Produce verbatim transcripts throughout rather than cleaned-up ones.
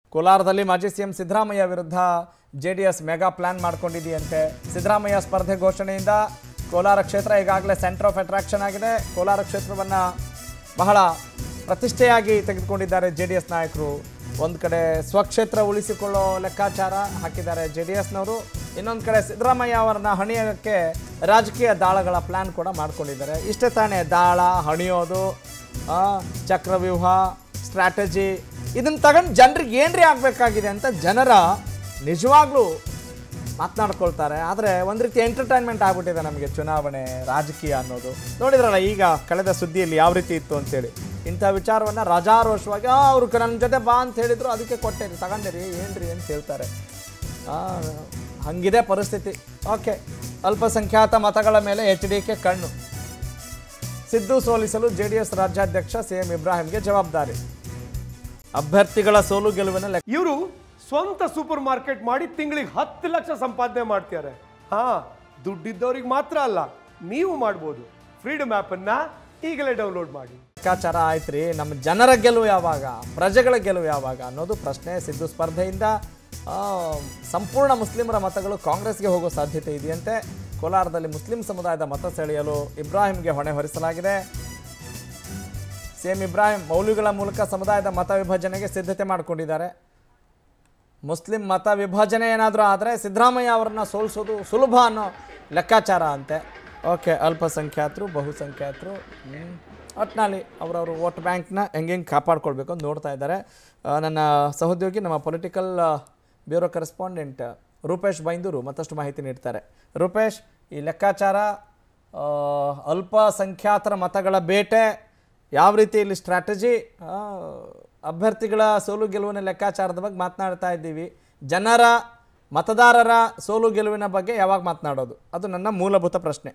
ಕೋಲಾರದಲ್ಲಿ ಮಾಜಿ ಸಿಎಂ ಸಿದ್ದರಾಮಯ್ಯ ವಿರುದ್ಧ ಜೆಡಿಎಸ್ ಮೆಗಾ ಪ್ಲಾನ್ ಮಾಡ್ಕೊಂಡಿದೆಯಂತೆ. ಸಿದ್ದರಾಮಯ್ಯ ಸ್ಪರ್ಧೆ ಘೋಷಣೆಯಿಂದ ಕೋಲಾರ ಕ್ಷೇತ್ರ ಈಗಾಗಲೇ ಸೆಂಟರ್ ಆಫ್ ಅಟ್ರಾಕ್ಷನ್ ಆಗಿದೆ. ಕೋಲಾರ ಕ್ಷೇತ್ರವನ್ನು ಬಹಳ ಪ್ರತಿಷ್ಠೆಯಾಗಿ ತೆಗೆದುಕೊಂಡಿದ್ದಾರೆ ಜೆಡಿಎಸ್ ನಾಯಕರು. ಒಂದು ಕಡೆ ಸ್ವಕ್ಷೇತ್ರ ಉಳಿಸಿಕೊಳ್ಳೋ ಲೆಕ್ಕಾಚಾರ ಹಾಕಿದ್ದಾರೆ ಜೆಡಿಎಸ್ನವರು, ಇನ್ನೊಂದು ಕಡೆ ಸಿದ್ದರಾಮಯ್ಯ ಅವರನ್ನ ಹಣಿಯೋಕ್ಕೆ ರಾಜಕೀಯ ದಾಳಗಳ ಪ್ಲಾನ್ ಕೂಡ ಮಾಡ್ಕೊಂಡಿದ್ದಾರೆ. ಇಷ್ಟೇ ತಾನೇ ದಾಳ ಹಣಿಯೋದು, ಚಕ್ರವ್ಯೂಹ, ಸ್ಟ್ರಾಟಜಿ, ಇದನ್ನು ತಗೊಂಡು ಜನರಿಗೆ ಏನ್ರಿ ಆಗಬೇಕಾಗಿದೆ ಅಂತ ಜನರ ನಿಜವಾಗ್ಲೂ ಮಾತನಾಡ್ಕೊಳ್ತಾರೆ. ಆದರೆ ಒಂದು ರೀತಿ ಎಂಟರ್ಟೈನ್ಮೆಂಟ್ ಆಗ್ಬಿಟ್ಟಿದೆ ನಮಗೆ ಚುನಾವಣೆ ರಾಜಕೀಯ ಅನ್ನೋದು. ನೋಡಿದ್ರಲ್ಲ ಈಗ ಕಳೆದ ಸುದ್ದಿಯಲ್ಲಿ ಯಾವ ರೀತಿ ಇತ್ತು ಅಂತೇಳಿ. ಇಂಥ ವಿಚಾರವನ್ನು ರಾಜಾರೋಷವಾಗಿ ಅವರು ನನ್ನ ಜೊತೆ ಬಾ ಅಂತ ಹೇಳಿದ್ರು, ಅದಕ್ಕೆ ಕೊಟ್ಟೇರಿ ತಗೊಂಡಿರಿ ಏನ್ರಿ ಅಂತ ಹೇಳ್ತಾರೆ. ಹಂಗಿದೆ ಪರಿಸ್ಥಿತಿ. ಓಕೆ, ಅಲ್ಪಸಂಖ್ಯಾತ ಮತಗಳ ಮೇಲೆ ಎಚ್ ಡಿ ಕೆ ಕಣ್ಣು. ಸಿದ್ದು ಸೋಲಿಸಲು ಜೆ ಡಿ ಎಸ್ ರಾಜ್ಯಾಧ್ಯಕ್ಷ ಸಿ ಎಂ ಇಬ್ರಾಹಿಂಗೆ ಜವಾಬ್ದಾರಿ. ಅಭ್ಯರ್ಥಿಗಳ ಸೋಲು ಗೆಲುವಿನ ಲೆಕ್ಕ. ಇವರು ಸ್ವಂತ ಸೂಪರ್ ಮಾರ್ಕೆಟ್ ಮಾಡಿ ತಿಂಗಳಿಗೆ ಹತ್ತು ಲಕ್ಷ ಸಂಪಾದನೆ ಮಾಡ್ತಾರೆ. ಹಾ, ದುಡ್ಡಿದ್ದವ್ರಿಗೆ ಮಾತ್ರ ಅಲ್ಲ, ನೀವು ಮಾಡ್ಬೋದು. ಫ್ರೀಡಮ್ ಆ್ಯಪ್ ಅನ್ನ ಈಗಲೇ ಡೌನ್ಲೋಡ್ ಮಾಡಿ. ಲೆಕ್ಕಾಚಾರ ಆಯ್ತ್ರಿ, ನಮ್ಮ ಜನರ ಗೆಲುವು ಯಾವಾಗ, ಪ್ರಜೆಗಳ ಗೆಲುವು ಯಾವಾಗ ಅನ್ನೋದು ಪ್ರಶ್ನೆ. ಸಿದ್ದು ಸ್ಪರ್ಧೆಯಿಂದ ಸಂಪೂರ್ಣ ಮುಸ್ಲಿಮರ ಮತಗಳು ಕಾಂಗ್ರೆಸ್ಗೆ ಹೋಗೋ ಸಾಧ್ಯತೆ ಇದೆಯಂತೆ. ಕೋಲಾರದಲ್ಲಿ ಮುಸ್ಲಿಂ ಸಮುದಾಯದ ಮತ ಸೆಳೆಯಲು ಇಬ್ರಾಹಿಂಗೆ ಹೊಣೆ ಹೊರಿಸಲಾಗಿದೆ. ಸಿಎಂ ಇಬ್ರಾಹಿಂ ಮೌಲ್ಯಗಳ ಮೂಲಕ ಸಮುದಾಯದ ಮತ ವಿಭಜನೆಗೆ ಸಿದ್ಧತೆ ಮಾಡಿಕೊಂಡಿದ್ದಾರೆ. ಮುಸ್ಲಿಂ ಮತ ವಿಭಜನೆ ಏನಾದರೂ ಆದರೆ ಸಿದ್ದರಾಮಯ್ಯ ಅವರನ್ನ ಸೋಲಿಸೋದು ಸುಲಭ ಅನ್ನೋ ಲೆಕ್ಕಾಚಾರ ಅಂತೆ. ಓಕೆ, ಅಲ್ಪಸಂಖ್ಯಾತರು ಬಹುಸಂಖ್ಯಾತರು ಒಟ್ಟಿನಲ್ಲಿ ಅವರವರು ವೋಟ್ ಬ್ಯಾಂಕ್ನ ಹೆಂಗೆ ಹೆಂಗೆ ಕಾಪಾಡ್ಕೊಳ್ಬೇಕು ಅಂತ ನೋಡ್ತಾ ಇದ್ದಾರೆ. ನನ್ನ ಸಹೋದ್ಯೋಗಿ ನಮ್ಮ political bureau correspondent Rupesh Byndoor ಮತ್ತಷ್ಟು ಮಾಹಿತಿ ನೀಡ್ತಾರೆ. ರೂಪೇಶ್, ಈ ಲೆಕ್ಕಾಚಾರ ಅಲ್ಪಸಂಖ್ಯಾತರ ಮತಗಳ ಬೇಟೆ ಯಾವ ರೀತಿ ಇಲ್ಲಿ ಸ್ಟ್ರಾಟಜಿ, ಅಭ್ಯರ್ಥಿಗಳ ಸೋಲು ಗೆಲುವಿನ ಲೆಕ್ಕಾಚಾರದ ಬಗ್ಗೆ ಮಾತನಾಡ್ತಾ ಇದ್ದೀವಿ. ಜನರ ಮತದಾರರ ಸೋಲು ಗೆಲುವಿನ ಬಗ್ಗೆ ಯಾವಾಗ ಮಾತನಾಡೋದು, ಅದು ನನ್ನ ಮೂಲಭೂತ ಪ್ರಶ್ನೆ.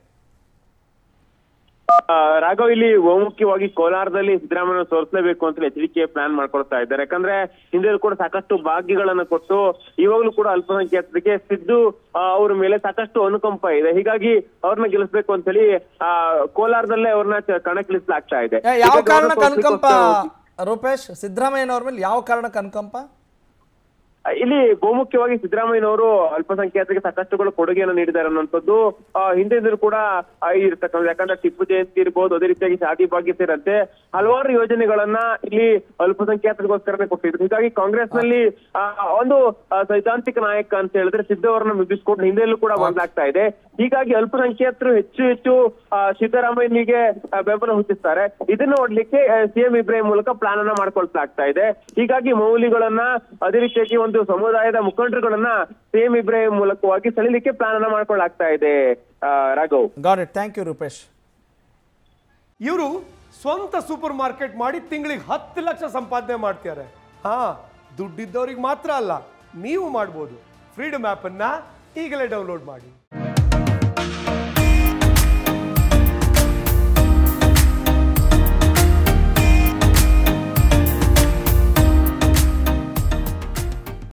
ರಾಘವ್, ಇಲ್ಲಿ ಬಹುಮುಖ್ಯವಾಗಿ ಕೋಲಾರದಲ್ಲಿ ಸಿದ್ದರಾಮಯ್ಯ ಸೋರಿಸಲೇಬೇಕು ಅಂತ ಎಚ್ ಡಿ ಕೆ ಪ್ಲಾನ್ ಮಾಡ್ಕೊಳ್ತಾ ಇದ್ದಾರೆ. ಯಾಕಂದ್ರೆ ಹಿಂದೆ ಕೂಡ ಸಾಕಷ್ಟು ಭಾಗ್ಯಗಳನ್ನ ಕೊಟ್ಟು ಇವಾಗಲೂ ಕೂಡ ಅಲ್ಪಸಂಖ್ಯಾತರಿಗೆ ಸಿದ್ದು ಅವ್ರ ಮೇಲೆ ಸಾಕಷ್ಟು ಅನುಕಂಪ ಇದೆ. ಹೀಗಾಗಿ ಅವ್ರನ್ನ ಗೆಲ್ಲಿಸ್ಬೇಕು ಅಂತ ಹೇಳಿ ಆ ಕೋಲಾರದಲ್ಲೇ ಅವ್ರನ್ನ ಕಣಕ್ಕಿಳಿಸಲಾಗ್ತಾ ಇದೆ. ಯಾವ ಕಾರಣಕ್ಕೆ ಅನುಕಂಪ ರೂಪೇಶ್? ಸಿದ್ದರಾಮಯ್ಯನವ್ರ ಮೇಲೆ ಯಾವ ಕಾರಣಕ್ಕೆ ಅನುಕಂಪ? ಇಲ್ಲಿ ಬಹುಮುಖ್ಯವಾಗಿ ಸಿದ್ದರಾಮಯ್ಯನವರು ಅಲ್ಪಸಂಖ್ಯಾತರಿಗೆ ಸಾಕಷ್ಟುಗಳು ಕೊಡುಗೆಯನ್ನು ನೀಡಿದ್ದಾರೆ ಅನ್ನುವಂಥದ್ದು ಹಿಂದಿನಿಂದಲೂ ಕೂಡ ಇರ್ತಕ್ಕಂಥ. ಯಾಕಂದ್ರೆ ಟಿಪ್ಪು ಜಯಂತಿ ಇರ್ಬೋದು, ಅದೇ ರೀತಿಯಾಗಿ ಶಾದಿ ಭಾಗ್ಯ ಸೇರಿದಂತೆ ಹಲವಾರು ಯೋಜನೆಗಳನ್ನ ಇಲ್ಲಿ ಅಲ್ಪಸಂಖ್ಯಾತರಿಗೋಸ್ಕರನೇ ಕೊಟ್ಟಿದ್ರು. ಹೀಗಾಗಿ ಕಾಂಗ್ರೆಸ್ ನಲ್ಲಿ ಒಂದು ಸೈದ್ಧಾಂತಿಕ ನಾಯಕ ಅಂತ ಹೇಳಿದ್ರೆ ಸಿದ್ದು ಅವರನ್ನ ಮುಗಿಸ್ಕೊಂಡು ಹಿಂದೆಲ್ಲೂ ಕೂಡ ಒಂದಾಗ್ತಾ ಇದೆ. ಹೀಗಾಗಿ ಅಲ್ಪಸಂಖ್ಯಾತರು ಹೆಚ್ಚು ಹೆಚ್ಚು ಸಿದ್ದರಾಮಯ್ಯನಿಗೆ ಬೆಂಬಲ ಹುಟ್ಟಿಸ್ತಾರೆ. ಇದನ್ನ ನೋಡ್ಲಿಕ್ಕೆ ಸಿಎಂ ಇಬ್ರಾಹಿಂ ಮೂಲಕ ಪ್ಲಾನ್ ಅನ್ನ ಮಾಡ್ಕೊಳ್ತಾ ಇದೆ. ಹೀಗಾಗಿ ಮೌಲ್ಯಗಳನ್ನ ಅದೇ ರೀತಿಯಾಗಿ ಒಂದು ಸಮುದಾಯದ ಮುಖಂಡರುಗಳನ್ನ ಸಿಎಂ ಇಬ್ರಾಹಿಂ ಮೂಲಕವಾಗಿ ಸೆಳೆಯಲಿಕ್ಕೆ ಪ್ಲಾನ್ ಅನ್ನ ಮಾಡ್ಕೊಳ್ಳಾಗ್ತಾ ಇದೆ. Raghav, got it, thank you Rupesh. ಇವರು ಸ್ವಂತ ಸೂಪರ್ ಮಾರ್ಕೆಟ್ ಮಾಡಿ ತಿಂಗಳಿಗೆ ಹತ್ತು ಲಕ್ಷ ಸಂಪಾದನೆ ಮಾಡ್ತಾರೆ. ಹಾ, ದುಡ್ಡಿದ್ದವ್ರಿಗೆ ಮಾತ್ರ ಅಲ್ಲ, ನೀವು ಮಾಡ್ಬೋದು. ಫ್ರೀಡಮ್ ಆ್ಯಪ್ ಅನ್ನ ಈಗಲೇ ಡೌನ್ಲೋಡ್ ಮಾಡಿ.